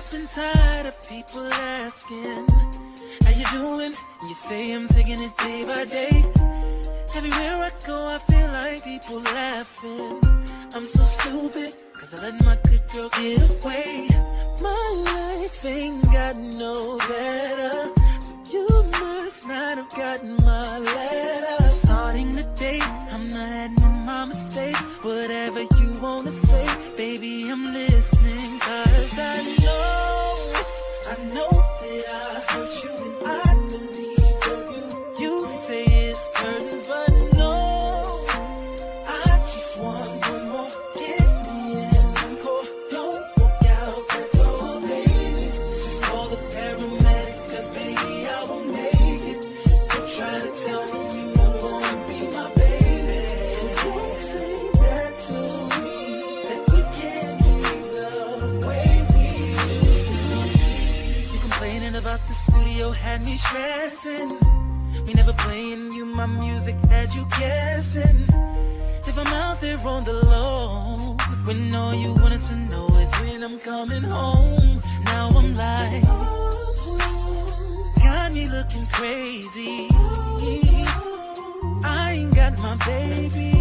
I've been tired of people asking how you doing. You say I'm taking it day by day. Everywhere I go, I feel like people laughing. I'm so stupid, cause I let my good girl get away. My life ain't got no better, so you must not have gotten my letter. So starting today, I'm not admitting my mistake. Whatever you wanna say, baby, I'm listening. Cause I know that I hurt you and I don't deserve you. You say it's hurting, but no, I just want one more. Give me an encore. Don't walk out that door, baby. Call the paramedics, cause baby, I won't make it. Don't try to tell me you don't wanna be my baby. So don't say that to me, that we can't be the way we used to. You complaining about the studio had me stressing. Me never playing you my music had you guessing. If I'm out there on the low, when all you wanted to know is when I'm coming home. Now I'm like, got me looking crazy. I ain't got my baby.